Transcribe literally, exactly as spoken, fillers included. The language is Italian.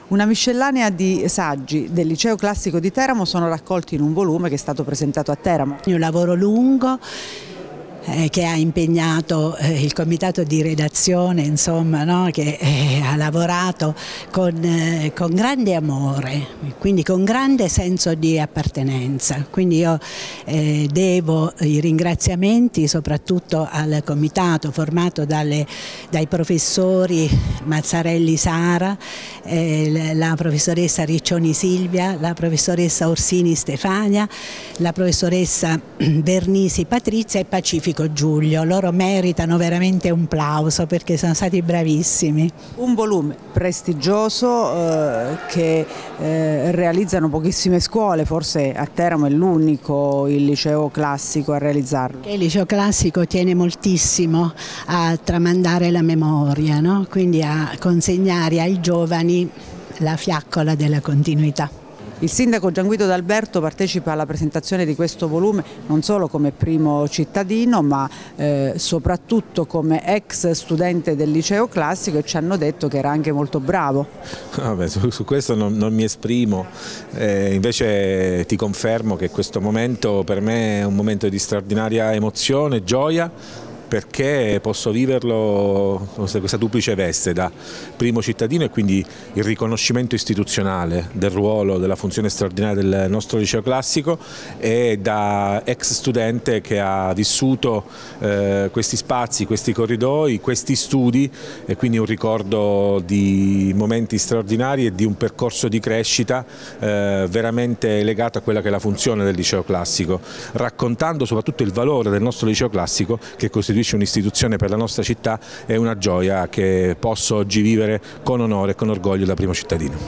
Una miscellanea di saggi del Liceo Classico di Teramo sono raccolti in un volume che è stato presentato a Teramo. Un lavoro lungo eh, che ha impegnato eh, il comitato di redazione, insomma, no? che eh, ha lavorato con, eh, con grande amore, quindi con grande senso di appartenenza. Quindi io eh, devo i ringraziamenti soprattutto al comitato formato dalle, dai professori Mazzarelli Sara, eh, la professoressa Riccioni Silvia, la professoressa Orsini Stefania, la professoressa Vernisi Patrizia e Pacifico Giulio. Loro meritano veramente un plauso perché sono stati bravissimi. Un volume prestigioso eh, che eh, realizzano pochissime scuole, forse a Teramo è l'unico il liceo classico a realizzarlo. Il liceo classico tiene moltissimo a tramandare la memoria, no? Quindi a consegnare ai giovani la fiaccola della continuità. Il sindaco Gianguido D'Alberto partecipa alla presentazione di questo volume non solo come primo cittadino ma eh, soprattutto come ex studente del liceo classico, e ci hanno detto che era anche molto bravo. Vabbè, su, su questo non, non mi esprimo, eh, invece ti confermo che questo momento per me è un momento di straordinaria emozione, gioia, perché posso viverlo questa duplice veste da primo cittadino e quindi il riconoscimento istituzionale del ruolo, della funzione straordinaria del nostro liceo classico, e da ex studente che ha vissuto eh, questi spazi, questi corridoi, questi studi, e quindi un ricordo di momenti straordinari e di un percorso di crescita eh, veramente legato a quella che è la funzione del liceo classico, raccontando soprattutto il valore del nostro liceo classico che costituisce un'istituzione per la nostra città. È una gioia che posso oggi vivere con onore e con orgoglio da primo cittadino.